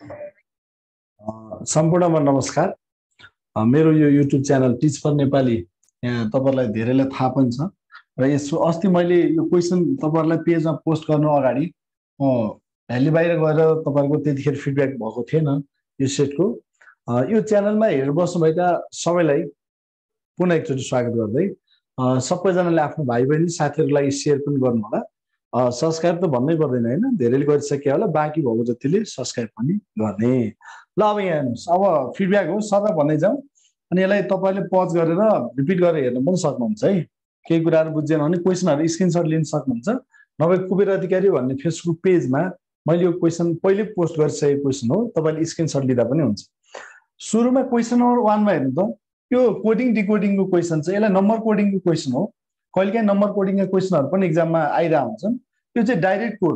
सम्पूर्णमा नमस्कार। मेरो यो YouTube channel teach for Nepali तपाईहरुलाई धेरैलाई थाहा पनि छ र यसो अस्ति मैले यो क्वेशन तपाईहरुलाई पेजमा पोस्ट गर्नु अगाडि भ्याली बाहिर गएर तपाईहरुको त्यतिखेर फिडब्याक भएको थिएन यो सेटको। यो च्यानलमा हेरेर बस्नुभएका सबैलाई पुनः एकचोटि स्वागत गर्दै सबैजनाले आफ्नो भाइ बहिनी साथीहरुलाई शेयर पनि गर्नु होला। सब्स्क्राइब त भन्नै पर्दैन हैन, धेरैले गरिसके होला, बाँकी भएको जतिले सब्स्क्राइब पनि गर्ने। ल अब यहाँ हेर्नुस्, अब फिडब्याक हो सबै भन्दै जाउँ अनि यसलाई तपाईले पज गरेर रिपिट गरेर हेर्न पनि सक्नुहुन्छ है। केही कुराहरु बुझेन भने क्वेशनहरु स्क्रिनशट लिन सक्नुहुन्छ। नभए कुबेर अधिकारी भन्ने फेसबुक पेजमा मैले यो क्वेशन पहिले पोस्ट गरिसकेको क्वेशन हो, तपाईले स्क्रिनशट लिदा पनि हुन्छ। सुरुमा क्वेशन नम्बर 1 मा हेर्नु त, यो कोडिङ डिकोडिङको क्वेशन छ, यसलाई नम्बर कोडिङको क्वेशन हो। कहिलेकाहीँ नम्बर कोडिङका क्वेशनहरु पनि एक्जाममा आइरा हुन्छन्। यो चाहिँ डाइरेक्ट कोड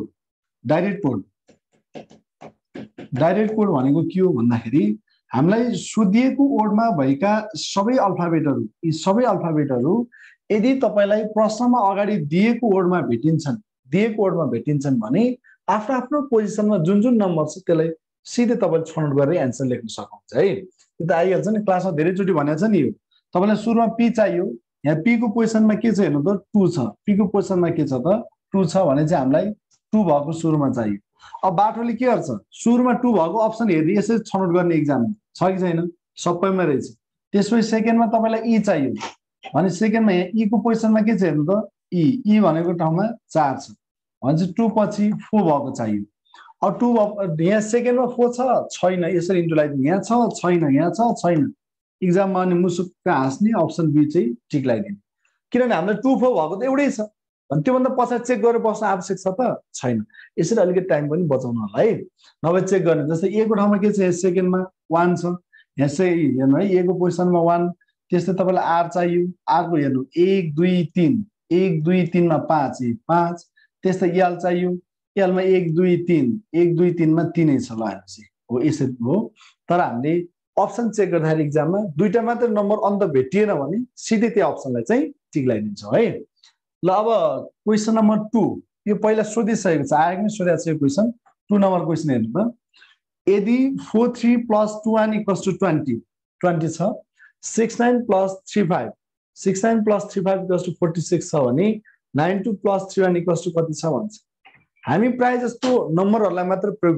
भनेको के हो भन्दाखेरि हामीलाई सोधिएको वर्डमा भएका सबै अल्फाबेटहरु, यी सबै अल्फाबेटहरु यदि तपाईलाई प्रश्नमा अगाडि दिएको वर्डमा भेटिन्छन् भने आफ्नो आफ्नो पोजिसनमा जुन जुन नम्बर छ त्यसलाई सिधै तपाईले छनौट गरेर एन्सर लेख्न सक्नुहुन्छ है। यो त आइहाल्छ नि, क्लासमा धेरैचोटि भनेको छ नि। यो तपाईलाई सुरुमा पी चाहियो, यहाँ पी को पोजिसनमा के छ हेर्नु त, 2 छ। पी को पोजिसनमा के छ त, 2 छ भने चाहिँ हामीलाई 2 भएको सुरुमा चाहियो। अब बाटोले के गर्छ, सुरुमा 2 भएको अप्सन हेरि यसरी छनौट गर्ने एक्जाम छ कि छैन, सबैमा रहेछ। त्यसपछि सेकेन्डमा तपाईलाई ई चाहियो भने सेकेन्डमा यहाँ ई को पोजिसनमा के छ हेर्नु त, ई भनेको ठाउँमा 4 छ भने चाहिँ 2 पछि 4 भएको चाहियो। अब 2 यहाँ सेकेन्डमा 4 छ छैन, यसरी इन्टु लगाइदिनु, यहाँ छ छैन, यहाँ छ छैन। एक्जाममा अनि मुसुक्क हाँस्ने, अप्सन बी चाहिँ टिक लगाइदिनु, किनभने हामीलाई 2 4 भएको त एउटै छ भने त्योभन्दा पछाडि चेक गरेर बस्न आवश्यक छ त छैन। यसरी अलिकति टाइम पनि बचाउनु होला है, नभए चेक गर्ने। जस्तै ए को ठाउँमा के छ, सेकेन्डमा 1 छ, यहाँ चाहिँ हेर्नु है, ए को पोजिसनमा 1। त्यस्तै तपाईलाई आर चाहियो, आर को हेर्नु 1 2 3, 1 2 3 मा 5, 5। त्यस्तै एल चाहियो, एलमा 1 2 3, 1 2 3 मा 3 नै छ। ल हेर्नुस् हो, यसरी हो। तर हामीले अप्सन चेक गर्दाखेरि एक्जाममा दुईटा मात्र नम्बर अन्त भेटिएन भने सिधै त्यो अप्सनलाई चाहिँ टिक लगाइदिन्छौँ है। ल अब क्वेशन नम्बर 2, यो पहिला सोधिसकेको छ, आएको नै सोधेको छ यो क्वेशन। 2 नम्बर क्वेशन हेर्नु त, यदि 43 + 21 = 20 20 छ, 69 + 35 69 + 35 = 46 छ भने 92 + 31 = कति छ भन्छ। हामी प्राय जस्तो नम्बरहरुलाई मात्र प्रयोग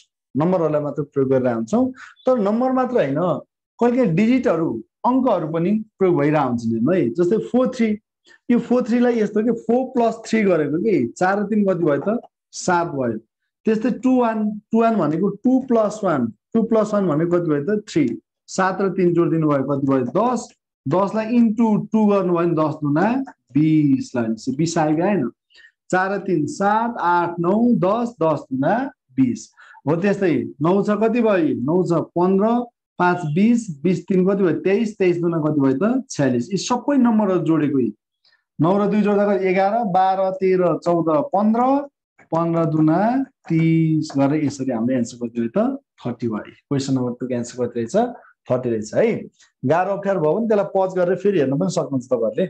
गरेर आउँछौँ, तर नम्बर मात्र हैन, कहिलेकाहीँ डिजिटहरु, अंकहरु पनि प्रयोग भइरा हुन्छन् है। जस्तै 43, यो 43 लाई यस्तो के 4 + 3 गरेको कि 4 र 3 कति भयो त 7 भयो। त्यस्तै 21 भनेको 2 + 1 भनेको कति भयो त 3, 7 र 3 जोड दिनु भयो कति भयो 10, 10 लाई इन्टु 2 गर्नु भयो 10 दुना 20 लाई 20 आयो हैन। 4 र 3 7 8 9 10, 10 दुना 20 हो। त्यस्तै 9 छ कति भयो, 9 छ 15, 5 20, 20 3 कति भयो 23, 23 दुना कति भयो त 46। यी सबै नम्बरहरु जोडेको 9 र 2 जोड्दा 11, 12 13 14 15, 15 दुना 30 गरेर यसरी हाम्रो एन्सर कति भयो त 30 भयो। क्वेशन नम्बर 2 को एन्सर कति रहेछ 30 रहेछ है। गाह्रो अप्ठ्यारो भयो भने त्यसलाई पज गरेर फेरि हेर्न पनि सक्नुहुन्छ तपाईहरुले।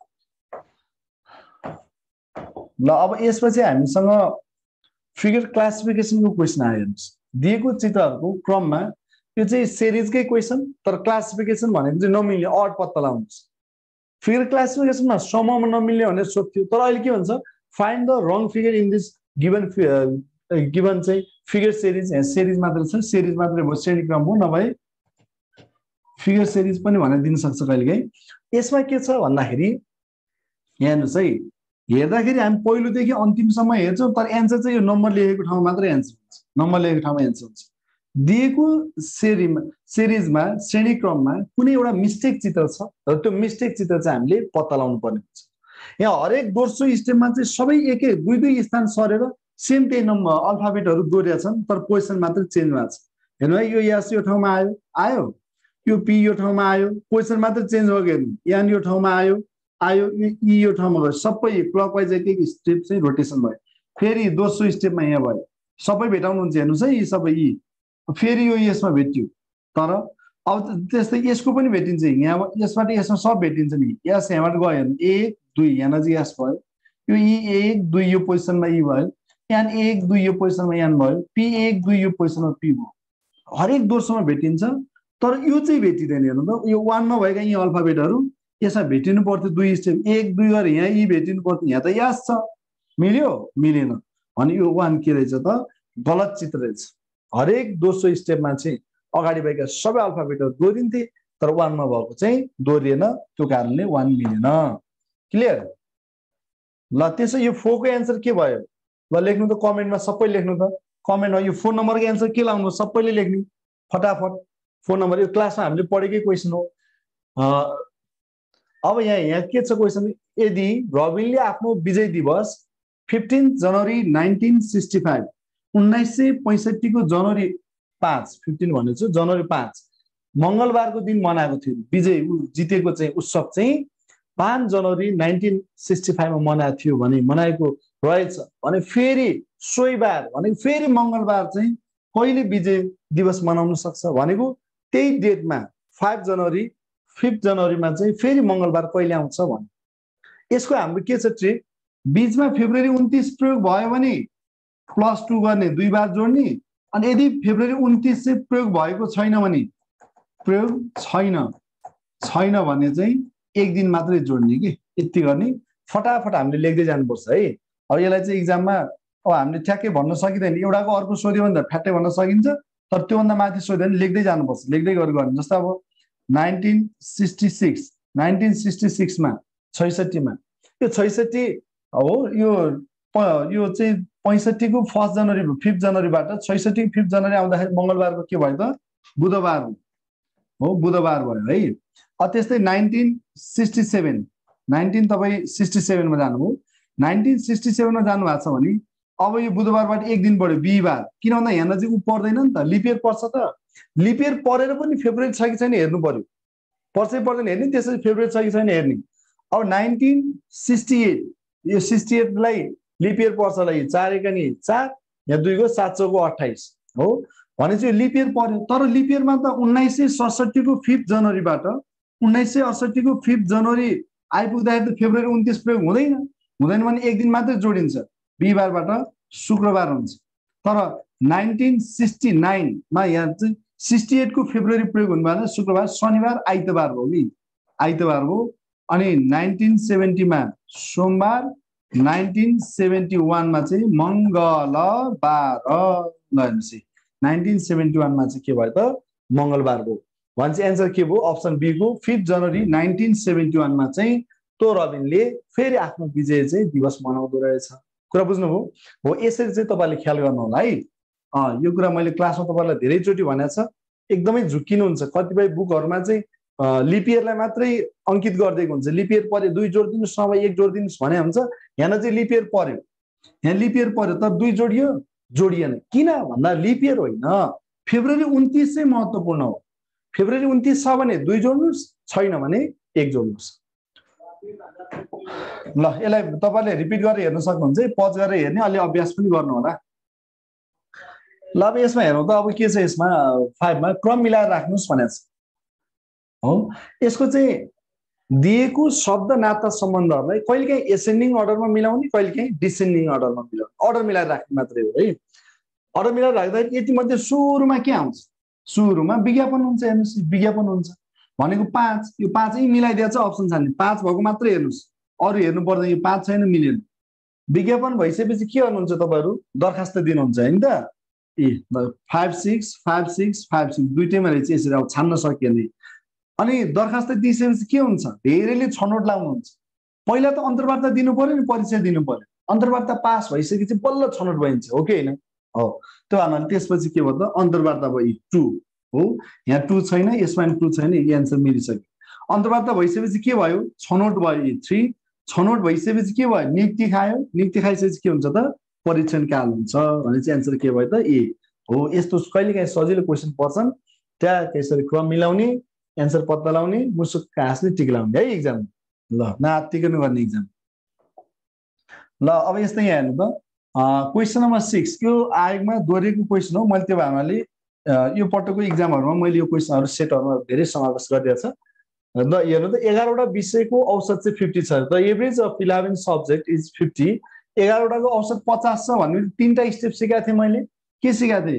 ल अब यसपछि हामीसँग फिगर क्लासिफिकेसनको क्वेशन आयो। हेर्नुस्, दिएको चित्रहरुको क्रममा यो चाहिँ सिरिजकै क्वेशन, तर क्लासिफिकेसन भनेको चाहिँ नमिल्ने अड पत्ता लगाउनुस्। फिगर क्लासिफिकेसनमा समूहमा नमिल्ने भनेर सोध्थ्यो, तर अहिले के भन्छ, find the wrong figure in this given चाहिँ फिगर सिरिज। यहाँ सिरिज मात्र छ, सिरिज मात्रै भयो, श्रेणी क्रम हो, नभए फिगर सिरिज पनि भनेर दिन सक्छ कहिलेकाहीँ। यसमा के छ भन्दाखेरि यहाँ हेर्नुस् है, हेर्दाखेरि हामी पहिलोदेखि अन्तिमसम्म हेर्छौँ, तर एन्सर चाहिँ यो नम्बर लेखेको ठाउँमा मात्रै एन्सर हुन्छ, नम्बर लेखेको ठाउँमा एन्सर हुन्छ। दिएको सिरिजमा श्रेणी क्रममा कुनै एउटा मिस्टेक चित्र छ र त्यो मिस्टेक चित्र चाहिँ हामीले पत्ता लगाउनु पर्ने हुन्छ। यहाँ हरेक दोस्रो स्टेपमा चाहिँ सबै एक एक दुई दुई स्थान सरेर सेम त्यही नम्बर अल्फाबेटहरु दोहोरिया छन्, तर पोजिसन मात्र चेन्ज भएको छ। हेर्नु है, यो एस यो ठाउँमा आयो, यो पी यो ठाउँमा आयो, पोजिसन मात्र चेन्ज भयो। हेर्नु, एन यो ठाउँमा आयो, यो ई यो ठाउँमा गयो, सबै क्लकवाइज एक एक स्टेप चाहिँ रोटेसन भयो। फेरि दोस्रो स्टेपमा यहाँ भयो, सबै भेटाउनुहुन्छ। हेर्नुस् है, यी सबै यी फेरि यो यसमा भेटियो, तर अब त्यस्तै यसको पनि भेटिन्छ। यहाँ यसबाट यसमा सब भेटिन्छ नि, यस यहाँबाट गयो, हेर्नु 1 2 यहाँ नजिक यस भयो, यो ई 1 2 यो पोजिसनमा ई भयो, एन 1 2 यो पोजिसनमा एन भयो, पी 1 2 यो पोजिसनमा पी भयो। हरेक दोस्रोमा भेटिन्छ तर यो चाहिँ भेटिँदैन। हेर्नु त यो 1 मा भएका यी अल्फाबेटहरू यसमा भेटिनु पर्थ्यो 2 स्टेप 1 2 गरेर यहाँ यी भेटिनु पर्थ्यो, यहाँ त यास छ, मिल्यो मिलेन भने यो 1 के रहेछ त गलत चित्र रहेछ। हरेक दोस्रो स्टेपमा चाहिँ अगाडि भएका सबै अल्फाबेटहरू दोहोरिन्थे तर 1 मा भएको चाहिँ दोहोरिएन, त्यो कारणले 1 मिलेन। क्लियर? ल त्यसो यो 4 को एन्सर के भयो? ल लेख्नु त कमेन्टमा, सबै लेख्नु त कमेन्टमा। यो 4 नम्बरको एन्सर के लाउनु सबैले लेख्नु फटाफट। 4 नम्बर यो क्लासमा हामीले पढेकै क्वेसन हो। अब यहाँ के छ क्वेसन, यदि रबिनले आफ्नो विजय दिवस 15 जनवरी 1965 1965 को जनवरी 5 15 भनेछु जनवरी 5 मंगलबारको दिन मनाएको थियो, विजय जितेको चाहिँ उत्सव चाहिँ 5 जनवरी 1965 मा मनाएको थियो भने मनाएको रहेछ भने फेरि सोही बार भने फेरि मंगलबार चाहिँ कहिले विजय दिवस मनाउन सक्छ भनेको त्यही डेटमा 5 जनवरी 5 जनवरीमा चाहिँ फेरि मंगलबार कहिले आउँछ भने। यसको हाम्रो के छ ट्रिक, बीचमा फेब्रुअरी 29 प्रयोग भयो भने +2 गर्ने 2 बार जोड्ने, अनि यदि फेब्रुअरी 29 चाहिँ प्रयोग भएको छैन भने प्रयोग छैन भने चाहिँ 1 दिन मात्रै जोड्ने कि यति गर्ने। फटाफट हामीले लेख्दै जानुपर्छ है। अब यसलाई चाहिँ एक्जाममा अब हामीले ठ्याक्कै भन्न सकिँदैन, एउटाको अर्को सोध्यो भने त फ्याट्टै भन्न सकिन्छ तर त्योभन्दा माथि सोध्यो भने लेख्दै जानुपर्छ, लेख्दै गरेर गर्ने। जस्तो अब 1966 मा 66 मा यो 66 हो, यो चाहिँ 65 को 1 जनवरी 5 जनवरीबाट 66 5 जनवरी आउँदाखेरि मंगलबारको के भयो त बुधबार हो, बुधबार भयो है। त्यस्तै 1967 तपाईँ 67 मा जानुभयो, 1967 मा जानु भएको छ भने अब यो बुधबारबाट 1 दिन बढ्यो बिहीबार, किन भन्दा यहाँ चाहिँ उ पर्दैन नि त, लिप इयर पर्छ त। लिप इयर परेर पनि फेब्रुअरी छ कि छैन हेर्नु पर्यो, पर्छ पर्दैन हेर्ने, त्यसरी फेब्रुअरी छ कि छैन हेर्ने। अब 1968 यो 68 लाई लिप इयर पर्छ होला, 4 एका नि 4 यहाँ 2 को 7 चौको 28 हो भनेपछि यो लिप इयर पर्यो। तर लिप इयरमा त 1967 को 5 जनवरीबाट 1968 को 5 जनवरी आइपुग्दाखेरि त फेब्रुअरी 29 प्रयोग हुँदैन भने 1 दिन मात्रै जोडिन्छ, बिहीबारबाट शुक्रबार हुन्छ। तर 1969 मा यहाँ चाहिँ 68 को फेब्रुअरी प्रयोग हुनु भएन, शुक्रबार शनिबार आइतबार हो कि आइतबार हो। अनि 1970 मा सोमबार, 1971 मा चाहिँ मंगलबार। ल हेर्नुस् 1971 मा चाहिँ के भयो त मंगलबार हो भने चाहिँ एन्सर के भयो अप्सन बी को 5 जनवरी 1971 मा चाहिँ तो रबिनले फेरि आफ्नो विजय चाहिँ दिवस मनाउँदो रहेछ। कुरा बुझ्नुभयो हो? यसरी चाहिँ तपाईले ख्याल गर्नु होला है। यो कुरा मैले क्लासमा तपाईलाई धेरैचोटि भनेको छ, एकदमै झुक्किनुहुन्छ। कतिपय बुकहरुमा चाहिँ लिप इयरलाई मात्रै अंकित गरिदिएको हुन्छ, लिप इयर पर्यो 2 जोड दिनुस् नभए 1 जोड दिनुस् भने हुन्छ। यहाँ चाहिँ लिप इयर पर्यो, यहाँ लिप इयर पर्यो तर 2 जोडियो जोडिएन, किन भन्दा लिप इयर होइन, फेब्रुअरी 29 चाहिँ महत्त्वपूर्ण हो। फेब्रुअरी 29 छ भने 2 जोड्नुस्, छैन भने 1 जोड्नुस्। ल यसलाई तपाईले रिपिट गरेर हेर्न सक्नुहुन्छ, पज गरेर हेर्ने, अलि अभ्यास पनि गर्नु होला। ल अब यसमा हेरौँ त अब के छ यसमा 5 मा क्रम मिलाएर राख्नुस् भनेको छ हो। यसको चाहिँ दिएको शब्द नाता सम्बन्धहरूलाई कहिलेकाहीँ एसेन्डिङ अर्डरमा मिलाउने, कहिलेकाहीँ डिसेन्डिङ अर्डरमा मिलाउने, अर्डर मिलाएर राख्ने मात्रै हो है। अर्डर मिलाएर राख्दाखेरि यति मध्ये सुरुमा के आउँछ, सुरुमा विज्ञापन हुन्छ। हेर्नुस् विज्ञापन हुन्छ भनेको 5, यो 5 यही मिलाइदिएछ अप्सन छान्ने, 5 भएको मात्रै हेर्नुस्, अरु हेर्नु पर्दैन। यो 5 छैन मिलेन। विज्ञापन भइसकेपछि के गर्नुहुन्छ तपाईहरु, दरखास्त दिनुहुन्छ हैन त। 5 6 5 6 5 6 दुईटैमा रहेछ, यसरी अब छान्न सकिएन। अनि दरखास्त दिइसकेपछि के हुन्छ, धेरैले छनौट लाउनुहुन्छ। पहिला त अन्तर्वार्ता दिनु पर्यो नि, परिचय दिनु पर्यो। अन्तर्वार्ता पास भइसकेपछि बल्ल छनौट भइन्छ, हो कि हैन? हो। त्यो भन्नाले त्यसपछि के भयो त अन्तर्वार्ता भयो 2 हो। यहाँ 2 छैन, यसमा 2 छैन, यो एन्सर मिलिसक्यो। अन्तर्वार्ता भइसकेपछि के भयो, छनौट भयो 3। छनौट भइसकेपछि के भयो, नियुक्ति खायो। नियुक्ति खाइसकेपछि के हुन्छ त परीक्षण काल हुन्छ भने चाहिँ एन्सर के भयो त ए हो। यस्तो कहिलेकाहीँ सजिलो क्वेशन पर्छन्, त्यहाँ त्यसरी क्रम मिलाउने, एन्सर पत्ता लगाउने, मुसुक हाँस्ने, टिक लाउने है एक्जाम। ल नातिकन गर्ने एक्जाम। ल अब यस्तै यहाँ हेर्नु त क्वेशन नम्बर 6 यो आयोगमा दोहोरिएको क्वेशन हो। मैले त्यो भावनाले यो पटकको एक्जामहरुमा मैले यो क्वेशनहरु सेटहरुमा धेरै समावेश गरिदिएको छ। र हेर्नु त 11 वटा विषयको औसत चाहिँ 50 छ। The average of 11 subject is 50। 11 वटाको औसत 50 छ भन्ने 3टा स्टेप सिकाएको थिएँ मैले। के सिकाएको थिएँ,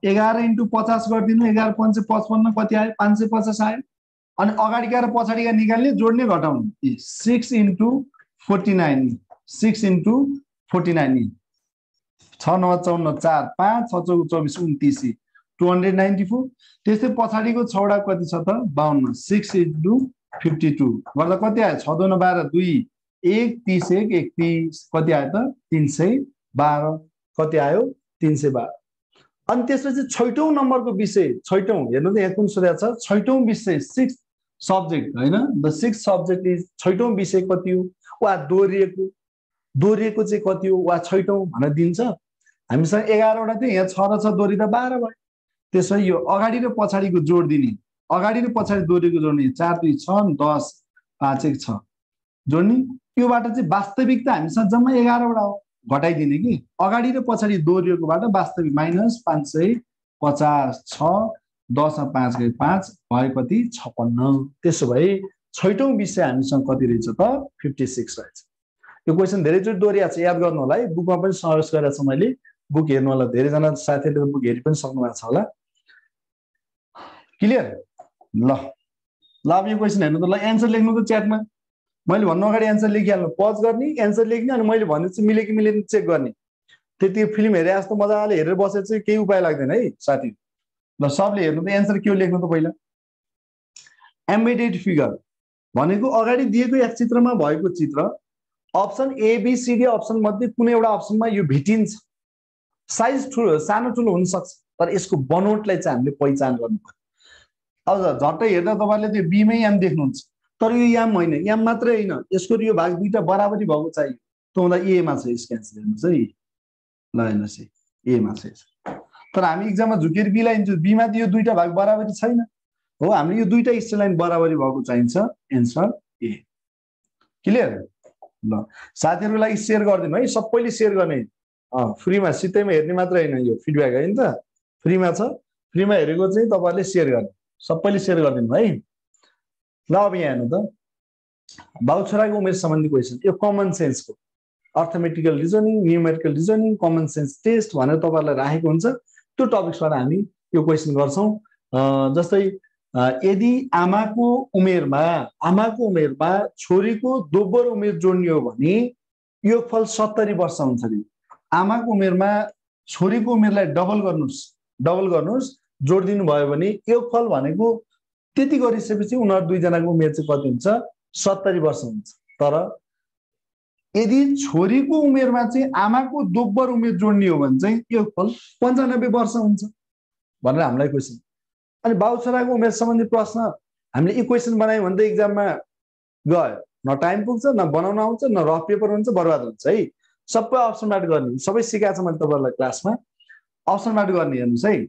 11 × 50 गरिदिनु 11 × 5 = 55 कति आयो 550 आयो अनि अगाडिका र पछाडिका निकाल्ने जोड्ने घटाउने 6 × 49 6 × 49 6 9 54 4 5 6 4 24 29 294 त्यस्तै पछाडिको 6 वटा कति छ त 52 6 × 52 गर्दा कति आयो 6 2 12 2 1 30 1 31 कति आयो त 312 कति आयो 312 अनि त्यसपछि 6औं नम्बरको विषय 6औं हेर्नु त यहाँ कुन सोधेको छ 6औं विषय 6 सब्जेक्ट हैन द 6 सब्जेक्ट इज 6औं विषय कति हो वा दोहोरिएको चाहिँ कति हो वा 6औं भनेर दिन्छ हामीसँग 11 वटा थियो यहाँ 6 र 6 दोहोरिँदा 12 भयो त्यसो यो अगाडि र पछाडिको जोड दिने अगाडि र पछाडि दोहोरिएको जोड्ने 4 2 6 10 5 1 6 जोड्ने योबाट चाहिँ वास्तविकता हामीसँग जम्मा 11 वटा हो घटाइदिने कि अगाडि र पछाडि दोहोरिएकोबाट वास्तविक -550 6 10 मा 5 गए 5 भयो कति 56 त्यसो भए 6औं विषय हामीसँग कति रहेछ त 56 रहेछ यो क्वेशन धेरैचोटि दोहोरिएको छ याद गर्नु होला है बुकमा पनि समावेश गरेको छ मैले बुक हेर्नु होला धेरैजना साथीहरूले बुक हेरि पनि सक्नु भएको छ होला क्लियर ल अब यो क्वेशन हेर्नु त ल एन्सर लेख्नु त च्याटमा मैले भन्नु अगाडि एन्सर लेखिहाल्नु पज गर्ने एन्सर लेख्ने अनि मैले भन्ने चाहिँ मिले कि मिलेन चेक गर्ने त्यति फिल्म हेरे जस्तो मजाले हेरेर बसेर चाहिँ केही उपाय लाग्दैन है साथी ल सबले हेर्नु त एन्सर के हो लेख्नु त पहिला एम्बेडेड फिगर भनेको अगाडि दिएको एक चित्रमा भएको चित्र option A B C D option मध्ये कुनै एउटा अप्सनमा यो भेटिन्छ साइज ठुलो सानो ठुलो हुन सक्छ तर यसको बनोटलाई चाहिँ हामीले पहिचान गर्नु पर्यो अब झट्टै हेर्दा तपाईहरुले त्यो बी मै याम देख्नुहुन्छ तर यो याम होइन याम मात्रै होइन यसको यो भाग दुईटा बराबरी भएको चाहियो त हुँदा ए मा छ यसको एन्सर हेर्नुस् है ल हेर्नुस् ए मा छ तर हामी एक्जाममा झुकेर बी लाई लिन्छौं बी मा यो दुईटा भाग बराबरी छैन हो हामीले यो दुईटा स्ट्रेट लाइन बराबरी भएको चाहिन्छ एन्सर ए क्लियर ल साथीहरुको लागि शेयर गर्दिनु है सबैले शेयर गर्ने फ्रीमा सिधैमा हेर्ने मात्र हैन यो फिडब्याक हैन त फ्रीमा छ फ्रीमा हेरेको चाहिँ तपाईहरुले शेयर गर्ने सबैले शेयर गर्दिनु है ल अब यहाँ हेर्नु त बाउछराको उमेर सम्बन्धी क्वेशन यो कमन सेन्सको arithmetical reasoning numerical reasoning common sense test भनेर तपाईहरुलाई राखेको हुन्छ त्यो टपिक्सबाट हामी यो क्वेशन गर्छौं जस्तै यदि आमाको उमेरमा छोरीको दोब्बर उमेर जोड्ने हो भने योगफल 70 वर्ष हुन्छ नि आमाको उमेरमा छोरीको उमेरलाई डबल गर्नुस् जोड दिनु भयो भने योगफल भनेको त्यति गरिसकेपछि उनीहरु दुई जनाको उमेर चाहिँ कति हुन्छ 70 वर्ष हुन्छ तर यदि छोरीको उमेरमा चाहिँ आमाको दोब्बर उमेर जोड्ने हो भने चाहिँ योगफल 95 वर्ष हुन्छ भनेर हामीलाई क्वेशन अनि बाउछराको उमेर सम्बन्धी प्रश्न हामीले इक्वेसन बनायौं भने त एक्जाममा गयो न टाइम पुग्छ न बनाउन आउँछ न रफ पेपर हुन्छ बर्बाद हुन्छ है सबै अप्सनबाट गर्ने सबै सिकाएको छु मैले तपाईहरुलाई क्लासमा अप्सनबाट गर्ने हेर्नुस् है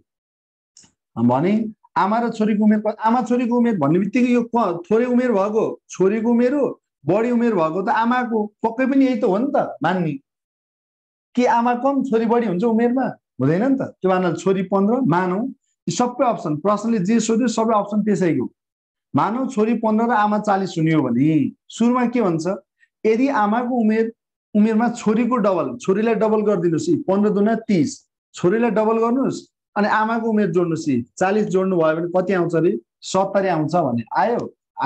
भने आमा र छोरीको उमेर आमा छोरीको उमेर भन्नेबित्तिकै यो थोरै उमेर भएको छोरीको उमेर हो बढी उमेर भएको त आमाको पक्कै पनि यही त हो नि त मान्ने कि आमा कम छोरी बढी हुन्छ उमेरमा हुँदैन नि त त्यो मान्न छोरी 15 मानौ सबै अप्सन प्रश्नले जे सोध्यो सबै अप्सन त्यसैको मानौ छोरी 15 र आमा 40 हुने हो भने सुरुमा के भन्छ यदि आमाको उमेरमा छोरीको डबल छोरीलाई डबल गरिदिनुस् 15 दुना 30 छोरीलाई डबल गर्नुस् अनि आमाको उमेर जोड्नुस् 40 जोड्नु भयो भने कति आउँछ रे 70 आउँछ भने आयो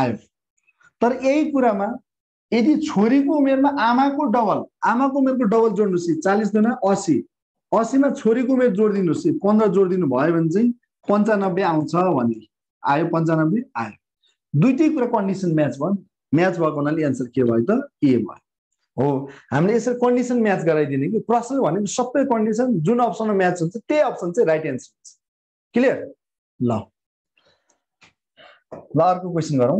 तर यही कुरामा यदि छोरीको उमेरमा आमाको उमेरको डबल जोड्नुस् 40 दुना 80 80 मा छोरीको उमेर जोड्दिनुस् 15 जोड्दिनु भयो भने चाहिँ 95 आउँछ भने आयो 95 आयो दुईटै कुरा कन्डिसन म्याच भएको हुनाले एन्सर के भयो त ए भयो हो हामीले यसरी कन्डिसन म्याच गराइदिने कि प्रश्न भनेको सबै कन्डिसन जुन अप्सनमा म्याच हुन्छ त्यही अप्सन चाहिँ राइट एन्सर हुन्छ क्लियर ल अर्को क्वेशन गरौँ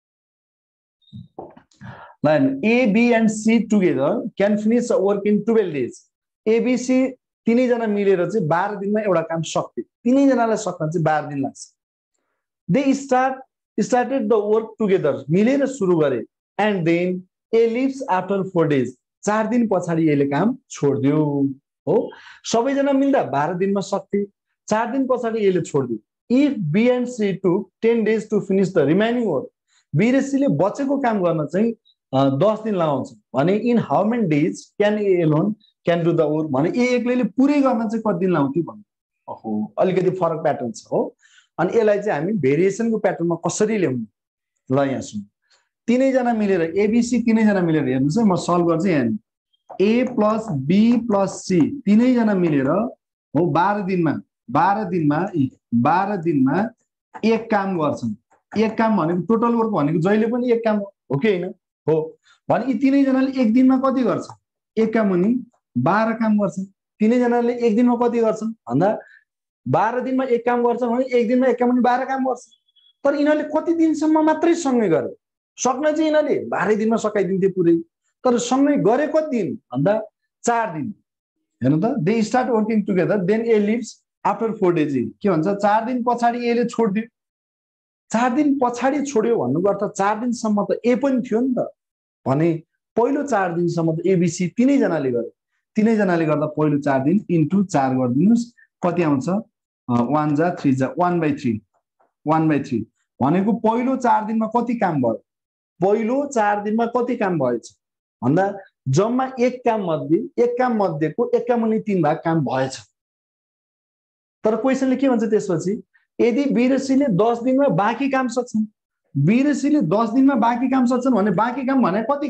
ल A B and C together can finish a work in 12 days ABC तीनै जना मिलेर चाहिँ 12 दिनमा एउटा काम सक्थे तीनै जनालाई सक्न चाहिँ 12 दिन लाग्छ they started the work together मिलेर सुरु गरे and then A leaves after 4 days 4 दिन पछाडी यसले काम छोड्दियो हो सबैजना मिल्दा 12 दिनमा सक्थे 4 दिन पछाडी यसले छोड्दियो if B and C took 10 days to finish the remaining work B र सी ले बचेको काम गर्न चाहिँ 10 दिन लगाउँछ भने in how many days can A alone can do the work भने ए एक्लैले पुरै गर्न चाहिँ कति दिन लाउँथ्यो भन्नु हो अलिकति फरक प्याटर्न छ हो अनि यसलाई चाहिँ हामी भेरिएसनको प्याटर्नमा कसरी ल्याउने ल यहाँ सुन तीनैजना मिलेर एबीसी तीनैजना मिलेर हेर्नुस् है म सल्भ गर्छु यहाँ A plus B plus C तीनैजना मिलेर हो 12 दिनमा एक काम गर्छन् एक काम भनेको टोटल वर्क भनेको जहिले पनि एक काम हो कि हैन हो भने यी तीनैजनाले एक दिनमा कति गर्छ एक काम हुने 12 काम गर्छन् तीनैजनाले एक दिनमा कति गर्छन् भन्दा 12 दिनमा एक काम गर्छन् भने एक दिनमा एक काम हुने 12 काम गर्छन् तर यिनीहरूले कति दिनसम्म मात्रै सँगै गरे सक्न चाहिँ यिनीहरूले 12 दिनमा सकाइदिन्थे पुरै तर सँगै गरे कति दिन भन्दा 4 दिन हेर्नु त they start working together then A leaves after 4 days के भन्छ 4 दिन पछाडि एले छोड्दियो 4 दिन पछाडि छोड्यो भन्नुको अर्थ 4 दिनसम्म त ए पनि थियो नि त भने पहिलो 4 दिनसम्म त एबीसी तीनैजनाले गरे तीनैजनाले गर्दा पहिलो 4 दिन इन्टु 4 गरिदिनुस् कति आउँछ 1 जा 3 जा 1/3 भनेको पहिलो 4 दिनमा कति काम भयो पहिलो 4 दिनमा कति काम भएछ भन्दा जम्मा एक काम मध्येको एक काम हुने 3 भाग काम भएछ तर क्वेशनले के भन्छ त्यसपछि यदि बी र सी ले 10 दिनमा बाँकी काम सक्छन् बी र सी ले 10 दिनमा बाँकी काम सक्छन् भने बाँकी काम भने कति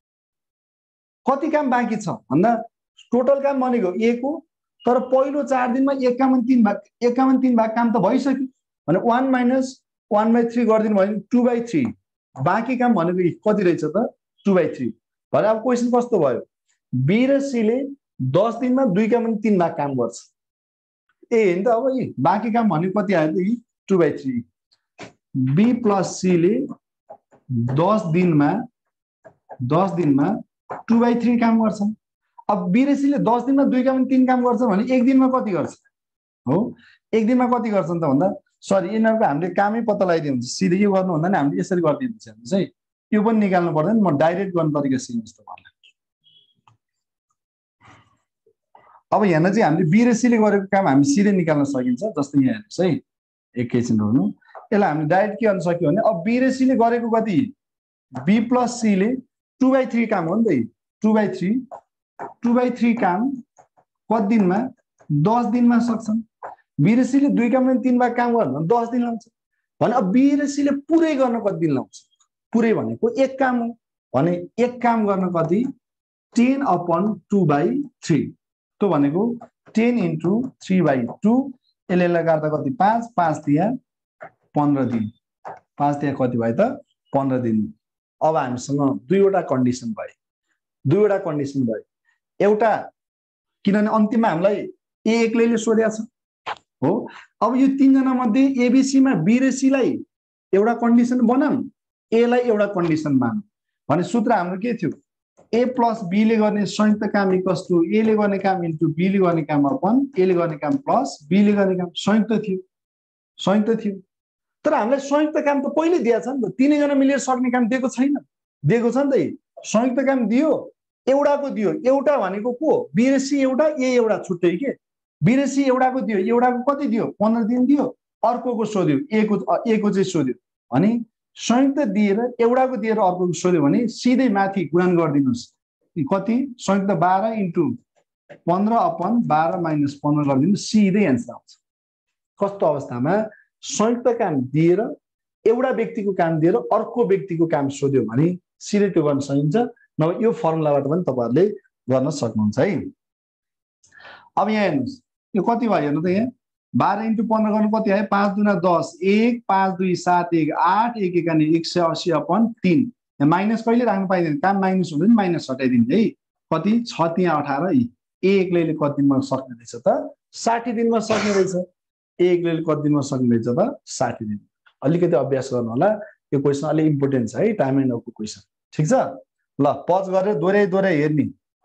काम बाँकी छ भन्दा टोटल काम भनेको ए को तर पहिलो 4 दिनमा एक काम 3 भाग काम त भइसक्यो भने 1 माइनस 1/3 गर्दिनु भने 2/3 बाँकी काम भनेको कति रहेछ त 2/3 भने अब क्वेशन कस्तो भयो बी र सी ले 10 दिनमा 2 काम 3 भाग काम गर्छ ए हैन त अब यी बाँकी काम भनेको कति आयो त यी 2/3 बी प्लस सी ले 10 दिनमा 2/3 काम गर्छन् अब बी र सी ले 10 दिनमा 2 काम 3 काम गर्छ भने एक दिनमा कति गर्छ हो एक दिनमा कति गर्छन् त भन्दा सरी यिनीहरुको हामीले कामै पत्ता लगाइदिनु हुन्छ सिधै यो गर्नु भन्दा नि हामीले यसरी गरिदिनु हुन्छ हेर्नुस् है यो पनि निकाल्नु पर्दैन म डाइरेक्ट गर्ने तरिका सिकाउँछु तपाईहरुलाई अब यहाँ चाहिँ हामीले बी र सी ले गरेको काम हामी सिधै निकाल्न सकिन्छ जस्तै यहाँ हेर्नुस् है एकैछिन हेर्नु यसलाई हामीले डाइरेक्ट के गर्न सक्यो भने अब बी र सी ले गरेको कति बी प्लस सी ले 2/3 काम हो नि त 2/3 काम कति दिनमा 10 दिनमा सक्छन् बी र सी ले 2 काम 3 भाग काम गर्न 10 दिन लाग्छ भने अब बी र सी ले पुरै गर्न कति दिन लाग्छ पुरै भनेको एक काम हो भने एक काम गर्न कति 10/2/3 तो भनेको 10 into 3/2 यसले लगार्दा कति 5 तिया 15 दिन 5 तिया कति भयो त 15 दिन अब हामीसँग दुईवटा कन्डिसन भयो एउटा किनभने अन्तिममा हामीलाई ए एक्लैले सोधेको छ हो अब यो तीनजना मध्ये एबीसी मा बी र सी लाई एउटा कन्डिसन बनाऊँ ए लाई एउटा कन्डिसन मानौँ भने सूत्र हाम्रो के थियो ए प्लस बी ले गर्ने संयुक्त काम इक्वल्स टु ए ले गर्ने काम इन्टु बी ले गर्ने काम अपन ए ले गर्ने काम प्लस बी ले गर्ने काम संयुक्त थियो तर हामीलाई संयुक्त काम त पहिले दिएको छ नि त तीनैजना मिलेर सक्ने काम दिएको छैन दिएको छ नि त संयुक्त काम दियो एउटाको दियो एउटा भनेको को बी र सी एउटा ए एउटा छुट्टै के बी र सी एउटाको दियो एउटाको कति दियो 15 दिन दियो अर्कोको सोध्यो ए को चाहिँ सोध्यो अनि संयुक्त दिएर एउटाको दिएर अर्कोको सोध्यो भने सिधै माथि गुणन गरिदिनुस् कति संयुक्त 12 into 15/12 - 15 गरिदिनु सिधै आन्सर आउँछ कस्तो अवस्थामा संयुक्त काम दिएर एउटा व्यक्तिको काम दिएर अर्को व्यक्तिको काम सोध्यो भने सिधै त्यो गर्न सकिन्छ नभए यो फर्मुलाबाट पनि तपाईहरुले गर्न सक्नुहुन्छ है अब यहाँ हेर्नुस् यो कति भयो हेर्नु त यहाँ 12 into 15 गर्नु कति आयो 5 दुना 10 1 5 2 7 1 8 1 1 180/3 यहाँ माइनस कहिले राख्नु पाइदैन काम माइनस हुँदैन माइनस हटाइदिनु है कति 6 तिया 18 ए एक्लैले कति दिनमा सक्ने रहेछ त 60 दिनमा सक्ने रहेछ ए एक्लैले कति दिनमा सक्ने रहेछ त 60 दिन अलिकति अभ्यास गर्नु होला यो क्वेशन अलि इम्पोर्टेन्ट छ है टाइम एन्ड अफको क्वेशन ठीक छ ल पज गरेर दोहोर्याइ हेर्ने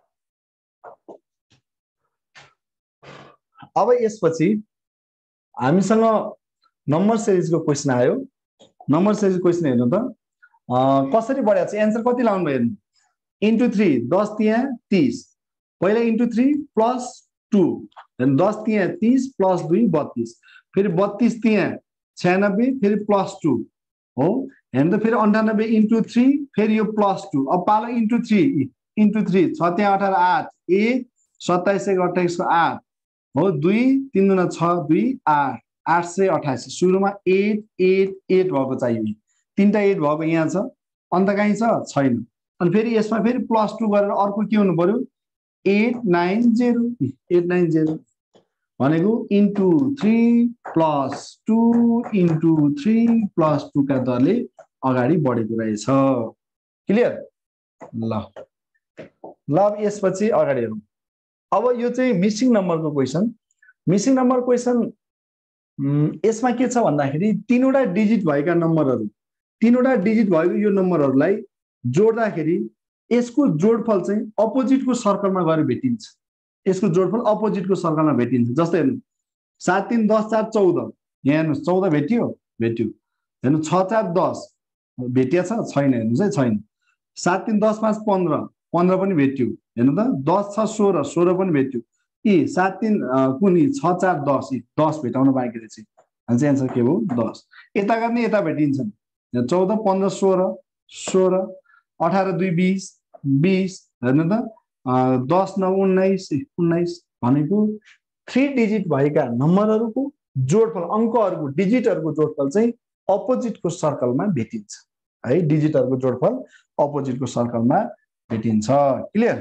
अब यसपछि हामीसँग नम्बर सिरिजको क्वेशन आयो नम्बर सिरिज क्वेशन हेर्नु त कसरी बढ्या छ एन्सर कति लाउनु भयो हेर्नु इन्टु 3 10 तिया 30 पहिला इन्टु 3 प्लस 2 then 10 तिया 30 प्लस 2 32 फेरि 32 तिया 96 फेरि प्लस 2 हो हेर्नु त फेरि 98 इन्टु 3 फेरि यो प्लस 2 अब पालो इन्टु 3 6 तिया 18 8 1 27 1 28 को 8 हो 2 3 दुना 6 2 8 888 सुरुमा 8 8 8 भएको चाहियो तीनटा 8 भएको यहाँ छ अन्त कहीं छैन अनि फेरि यसमा फेरि +2 गरेर अर्को के हुनु पर्यो 890 890 भनेको इन्टु 3 + 2 इन्टु 3 + 2 का दरले अगाडि बढेको रहेछ क्लियर ल अब यसपछि अगाडि हेरौँ अब यो चाहिँ मिसिङ नम्बरको क्वेशन मिसिङ नम्बर क्वेशन यसमा के छ भन्दाखेरि तीनवटा डिजिट भएका नम्बरहरू तीनवटा डिजिट भएको यो नम्बरहरूलाई जोड्दाखेरि यसको जोडफल चाहिँ अपोजिटको सर्कलमा गएर भेटिन्छ यसको जोडफल अपोजिटको सर्कलमा भेटिन्छ जस्तै हेर्नु 7 3 10 4 14 यहाँ हेर्नुहोस् 14 भेटियो हेर्नु 6 4 10 भेटिया छ छैन हेर्नुहोस् है छैन 7 3 10 5 15 15 पनि भेट्यो हेर्नु त 10 6 16 16 पनि भेट्यो 7 3 कुन 6 4 10 10 भेटाउन बाँकी रहेछ अनि आन्सर के हो 10 यता गर्ने यता भेटिन्छन् 14 15 16 16 18 2 20 20 हेर्नु त 10 9 19 19 भनेको 3 डिजिट भएका नम्बरहरूको जोडफल अङ्कहरूको डिजिटहरूको जोडफल चाहिँ अपोजिटको सर्कलमा भेटिन्छ है डिजिटहरूको जोडफल अपोजिटको सर्कलमा भेटिन्छ क्लियर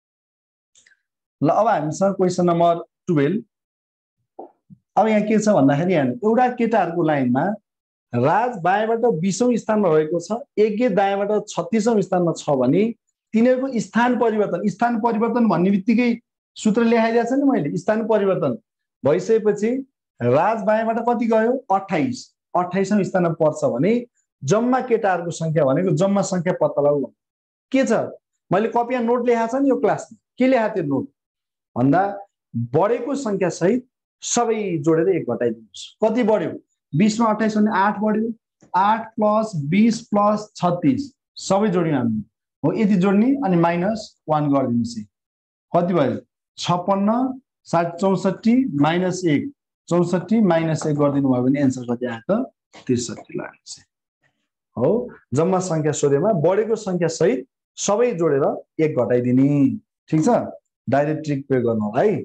ल अब हामीसँग क्वेशन नम्बर 12 अब यहाँ के छ भन्दाखेरि एउटा केटाहरूको लाइनमा राज बायाँबाट 20औं स्थानमा रहेको छ यज्ञ दायाँबाट 36औं स्थानमा छ भने तिनीहरूको स्थान परिवर्तन भन्ने बित्तिकै सूत्र लेखाइदिएको छ नि मैले स्थान परिवर्तन भइसकेपछि राज बायाँबाट कति गयो 28 28औं स्थानमा पर्छ भने जम्मा केटाहरूको संख्या भनेको जम्मा संख्या पत्ता लगाऊ के छ मैले कपीमा नोट लेखाएको छ नि यो क्लासमा के लेखाएको थियो नोट भन्दा बढेको संख्या सहित सबै जोडेर 1 घटाइदिनुस् कति बढ्यो 20 मा 28 भने 8 बढ्यो 8 + 20 + 36 सबै जोड्यौं हामी हो यति जोड्ने अनि -1 गरिदिनुस् कति भयो 56 64 -1 64 -1 गरिदिनु भयो भने आन्सर कति आयो त 63 लाग्छ हो जम्मा संख्या सोधेमा बढेको संख्या सहित सबै जोडेर 1 घटाइदिने ठीक छ डाइरेक्ट ट्रिक प्रयोग गर्नु होला है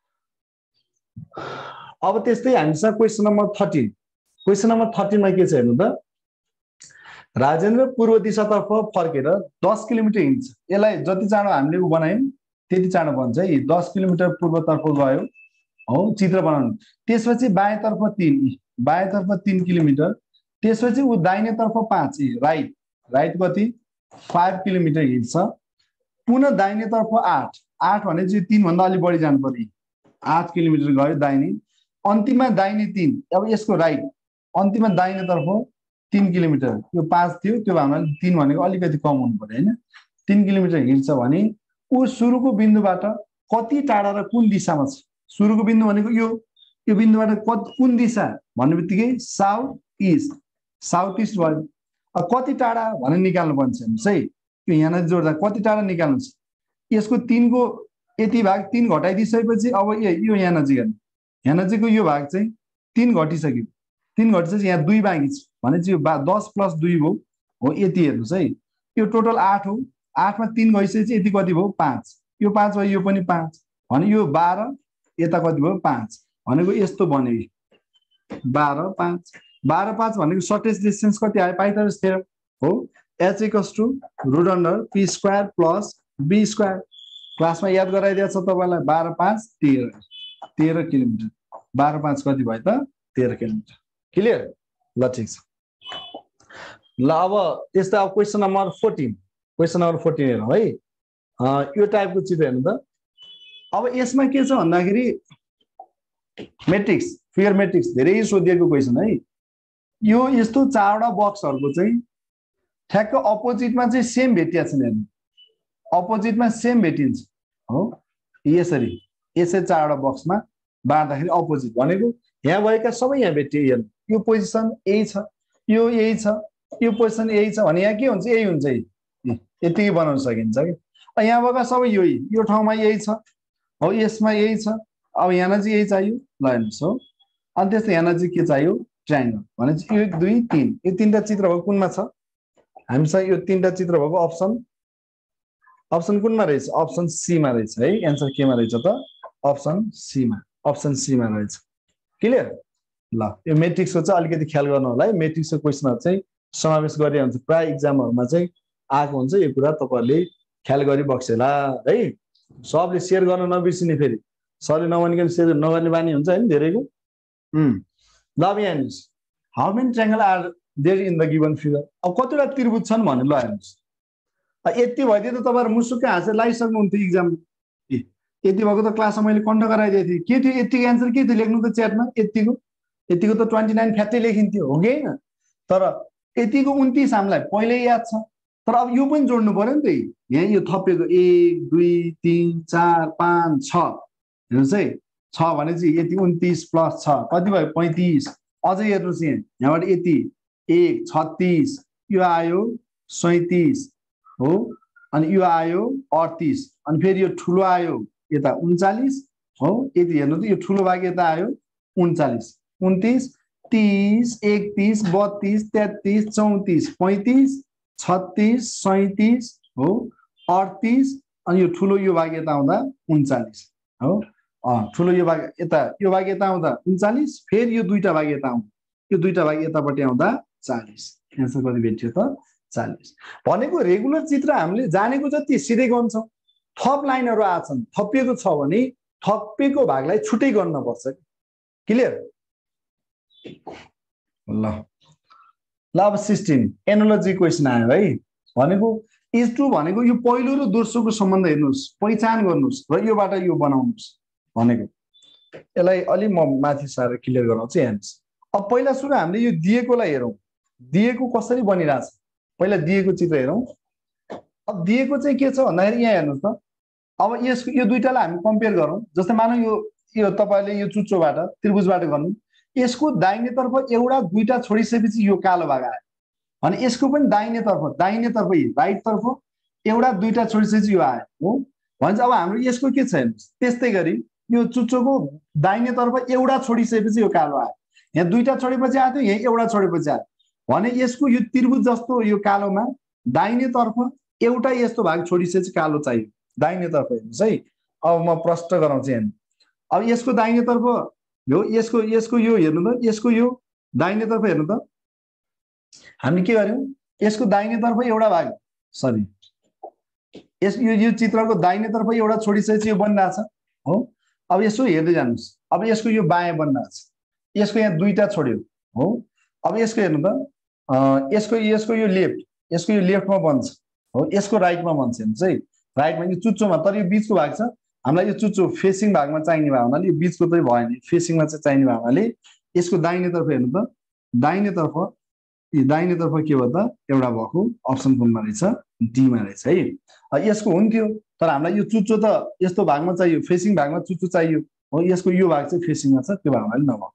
अब त्यस्तै हामीसँग क्वेशन नम्बर 13 क्वेशन नम्बर 13 मा के छ हेर्नु त राजेन्द्र पूर्व दिशातर्फ फर्केर 10 किलोमिटर हिँड्छ यसलाई जति चाँडो हामीले बनायौं त्यति चाँडो बन्छ है 10 किलोमिटर पूर्वतर्फ गयो हो चित्र बनाउनु त्यसपछि बायाँतर्फ 3 किलोमिटर त्यसपछि उ दाहिनेतर्फ 5 राइट कति 5 किलोमिटर हिँड्छ पुनः दाहिनेतर्फ 8 भने चाहिँ 3 भन्दा अलि बढी जानु पर्यो 8 किलोमिटर गयो दाहिने अन्तिममा दाहिने 3 अब यसको राइट अन्तिममा दाहिनेतर्फ 3 किलोमिटर यो 5 थियो त्यो भन्दा 3 भनेको अलिकति कम हुनु पर्यो हैन 3 किलोमिटर हिँड्छ भने उ सुरुको बिन्दुबाट कति टाढा र कुन दिशामा छ सुरुको बिन्दु भनेको यो बिन्दुबाट कुन दिशा भन्नेबित्तिकै साउथ ईस्ट भयो अब कति टाढा भनेर निकाल्नु पर्छ हेर्नुस् है यो यहाँ जोड्दा कति टाढा निकाल्नु छ यसको 3 को यति भाग 3 घटाइदिसकेपछि अब यो यहाँ नजिक हेर्नु यहाँ नजिकको यो भाग चाहिँ 3 घटिसक्यो 3 घटिसकेपछि यहाँ 2 बाँकी छ भने चाहिँ यो 10 + 2 हो यति हेर्नुस् है यो टोटल 8 हो 8 मा 3 गइसकेपछि यति कति भयो 5 यो 5 भयो यो पनि 5 भने यो 12 यता कति भयो 5 भनेको यस्तो बन्यो 12 5 भनेको सर्टेज डिस्टेन्स कति आयो पाइथागोरस थ्योरम हो h = √p² + b² क्लासमा याद गराइदिएको छ तपाईलाई 12 5 13 किलोमिटर 12 5 कति भयो त 13 किलोमिटर क्लियर ल ठीक छ ल अब त्यस्तै अब क्वेशन नम्बर 14 हेरौँ है यो टाइपको चित्र हेर्नु त अब यसमा के छ भन्दाखेरि मैट्रिक्स फिगर मैट्रिक्स धेरै सोधिएको क्वेशन है यो यस्तो चारवटा बक्सहरुको चाहिँ ठ्याक्क अपोजिटमा चाहिँ सेम भेटिया छ नि अपोजिटमा सेम भेटिन्छ हो यसरी यसै चारवटा बक्समा बाँड्दाखेरि अपोजिट भनेको यहाँ भएका सबै यहाँ भेटिए यो पोजिसन यही छ यो यही छ यो पोजिसन यही छ भने यहाँ के हुन्छ यही हुन्छ यतिकै बनाउन सकिन्छ के यहाँ भएका सबै यो ठाउँमा यही छ हो यसमा यही छ अब यहाँ चाहिँ यही चाहियो ल हेर्नुस् हो अनि त्यस्तै यहाँ चाहिँ के चाहियो ट्रायंगल भने 1 2 3 यो तीनटा चित्र भएको कुनमा छ हामीसँग यो तीनटा चित्र भएको अप्सन कुनमा रहेछ अप्सन सी मा रहेछ है आन्सर केमा रहेछ त अप्सन सी मा अप्सन सी मा रहेछ क्लियर ल यो मेट्रिक्सको चाहिँ अलिकति ख्याल गर्नु होला है मेट्रिक्सको क्वेशनहरु चाहिँ समावेश गरे हुन्छ प्राय एक्जामहरुमा चाहिँ आएको हुन्छ यो कुरा तपाईहरुले ख्याल गरी बक्सेला है सबले शेयर गर्न नबिर्सिने फेरि सरले नभनिकन शेयर नगर्ने बानी हुन्छ हैन धेरैको ल अब यहाँ हेर्नुस् how many triangle are there in the given figure अब कतिवटा त्रिभुज छन् भने ल हेर्नुस् यति भइदियो त तपाईहरु मुसुक्कै हाँसेर लागिसक्नुहुन्थ्यो एक्जाम यति भएको त क्लासमा मैले कन्ट गराइदिएको थिएँ के थियो यतिको एन्सर के थियो लेख्नु त च्याटमा यतिको त 29 फ्याट्टै लेखिन्थ्यो हो कि हैन तर यतिको 29 हामीलाई पहिल्यै याद छ तर अब यो पनि जोड्नु पर्यो नि त यहाँ यो थपेको 1 2 3 4 5 6 हेर्नुस् है 6 भने चाहिँ यति 29 प्लस 6 कति भयो 35 अझै हेर्नुस् यहाँबाट यति 1 36 यो आयो 37 हो अनि यो आयो 38 अनि फेरि यो ठुलो आयो यता 39 हो यति हेर्नु त यो ठुलो भाग यता आयो 39 29 30 31 32 33 34 35 36 37 हो 38 अनि यो ठुलो यो भाग यता आउँदा 39 हो ठुलो यो भाग यता आउँदा 39 फेरि यो दुईटा भाग यता आउँदा यो दुईटा भाग यतापट्टि आउँदा 40 एन्सर कति भेट्यो त 40 भनेको रेगुलर चित्र हामीले जानेको जति सिधै गर्छौं थप लाइनहरु आछन् थपिएको छ भने थपिएको भागलाई छुटै गर्न पर्छ क्लियर ल अब 16 एनालोजी क्वेशन आयो है भनेको इज टु भनेको यो पहिलो र दोस्रोको सम्बन्ध हेर्नुस् पहिचान गर्नुस् र योबाट यो बनाउनुस् भनेको यसलाई अलि म माथि सारेर क्लियर गराउँछु हेर्नुस् अब पहिला सुरु हामीले यो दिएकोलाई हेरौं दिएको कसरी बनिराछ पहिला दिएको चित्र हेरौं अब दिएको चाहिँ के छ भन्दाखेरि यहाँ हेर्नुस् त अब यसको यो दुईटालाई हामी कम्पेयर गरौं जस्तै मानौ यो तपाईले यो चुच्चोबाट त्रिभुजबाट गर्नु यसको दाहिने तर्फ एउटा दुईटा छोडिसकेपछि यो कालो भाग आयो अनि यसको पनि दाहिने तर्फ राइट तर्फ एउटा दुईटा छोडिसकेपछि यो आयो हो भन्छ अब हाम्रो यसको के छ हेर्नुस् त्यस्तै गरी यो चुच्चोको दाहिने तर्फ एउटा छोडिसकेपछि यो कालो आयो यहाँ दुईटा छोडेपछि आयो यहाँ एउटा छोडेपछि आयो भने यसको यो त्रिभुज जस्तो यो कालोमा दाहिने तर्फ एउटा यस्तो भाग छोडिसकेपछि कालो चाहियो दाहिने तर्फ हेर्नुस् है अब म प्रश्न गराउँछु यहाँ अब यसको दाहिने तर्फ यो यसको यो हेर्नु त यसको यो दाहिने तर्फ हेर्नु त हामी के गर्यौं यसको दाहिने तर्फ एउटा भाग सरी यो चित्रको दाहिने तर्फ एउटा छोडिसकेपछि यो बनिरहेछ हो अब यसो हेर्दै जानुस् अब यसको यो बायाँ बनिरहेछ यसको यहाँ दुईटा छोड्यो हो अब यसको हेर्नु त यसको यो लेफ्टमा बन्छ हो यसको राइटमा बन्छ हेर्नुस् है राइटमा यो चुच्चोमा तर यो बीचको भाग छ हामीलाई यो चुच्चो फेसिङ भागमा चाहिने भयो हुनाले यो बीचको चाहिँ भएन फेसिङमा चाहिँ चाहिने भयो हुनाले यसको दाहिने तर्फ हेर्नु त दाहिने तर्फ के भयो त एउटा भएको अप्सन कुनमा रहेछ डी मा रहेछ है यसको हुन्थ्यो तर हामीलाई यो चुच्चो त यस्तो भागमा चाहियो फेसिङ भागमा चुच्चो चाहियो हो यसको यो भाग चाहिँ फेसिङमा छ त्यो भागमा नभयो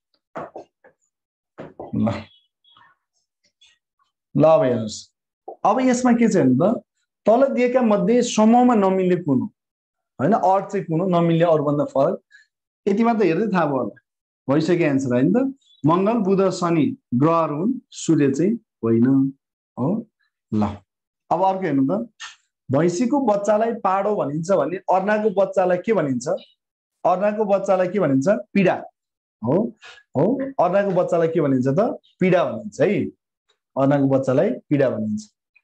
ल अब हेर्नुस् अब यसमा के छ हेर्नु त तल दिएका मध्ये समूहमा नमिल्ने कुन हो हैन अड चाहिँ कुन हो नमिल्ने अरूभन्दा फरक यति मात्र हेर्दै थाहा भयो भइसक्यो एन्सर हैन त मंगल बुध शनि ग्रहहरू हुन् सूर्य चाहिँ होइन हो ल अब अर्को हेर्नु त भैँसीको बच्चालाई पाडो भनिन्छ भने अर्नाको बच्चालाई के भनिन्छ पीडा हो अर्नाको बच्चालाई के भनिन्छ त पीडा भनिन्छ है अर्नाको बच्चालाई पीडा भनिन्छ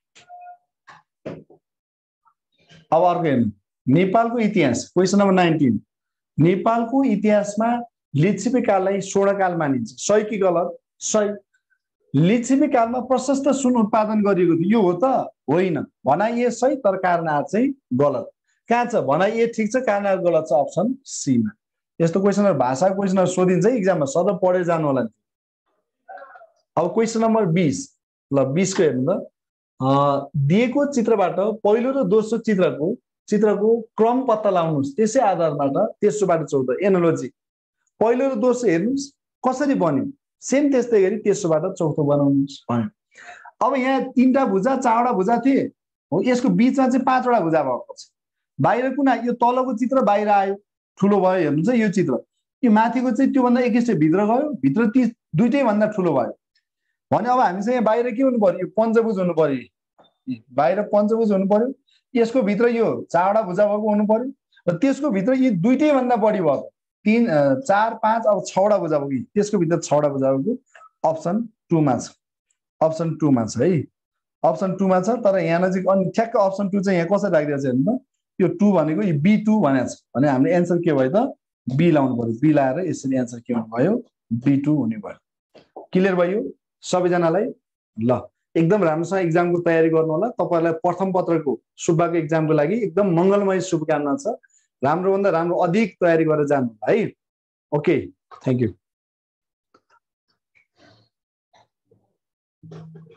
अब अर्को हेर्नु नेपालको इतिहास क्वेशन नम्बर 19 नेपालको इतिहासमा लिच्छवी काललाई स्वर्णकाल मानिन्छ सही कि गलत सही लिच्छवी कालमा प्रशस्त सुन उत्पादन गरिएको थियो यो हो त होइन भनाइ ए सही तर कारण आर चाहिँ गलत कहाँ छ भनाइ ए ठीक छ कारण आर गलत छ अप्सन सी मा यस्तो क्वेशनहरु भाषाको क्वेशनहरु सोधिन्छ एक्जाममा सधैँ पढेर जानु होला अब क्वेशन नम्बर 20 ल 20 को हेर्नु त दिएको चित्रबाट पहिलो र दोस्रो चित्रको क्रम पत्ता लगाउनुस् त्यसै आधारबाट तेस्रोबाट चौथो एनालोजी पहिलो र दोस्रो हेर्नुस् कसरी बन्यो सेम त्यस्तै गरी तेस्रोबाट चौथो बनाउनुस् भयो अब यहाँ तीनटा भुजा चारवटा भुजा थिए हो यसको बीचमा चाहिँ पाँचवटा भुजा भएको छ बाहिर कुन यो तलको चित्र बाहिर आयो ठुलो भयो हेर्नुस् यो चित्र यो माथिको चाहिँ त्यो भन्दा एक स्टेप भित्र गयो भित्र ती दुईटै भन्दा ठुलो भयो भने अब हामीसँग यहाँ बाहिर के हुनु पर्यो यो पञ्चभुज हुनु पर्यो बाहिर पञ्चभुज हुनु पर्यो यसको भित्र यो चारवटा भुजा भएको हुनु पर्यो र त्यसको भित्र यी दुईटै भन्दा बढी भएको 3 4 5 अब 6 वटा बुझाएको कि त्यसको भित्र 6 वटा बुझाएको अप्सन 2 मा छ अप्सन 2 मा छ है अप्सन 2 मा छ तर यहाँ नजिक अनि ठ्याक्क अप्सन 2 चाहिँ यहाँ कसरी राखिदिएको छ हेर्नु त यो 2 भनेको यो B2 भनेको छ भने हामीले एन्सर के भयो त बी लाउनु पर्यो बी लाएर यसरी एन्सर के हुनु भयो B2 हुने भयो क्लियर भयो सबैजनालाई ल एकदम राम्रोसँग एक्जामको तयारी गर्नु होला तपाईहरुलाई प्रथम पत्रको सुब्बाको एक्जामको लागि एकदम मंगलमय शुभकामना छ राम्रो भन्दा राम्रो अधिक तयारी गरेर जानु होला है ओके थ्यांक यू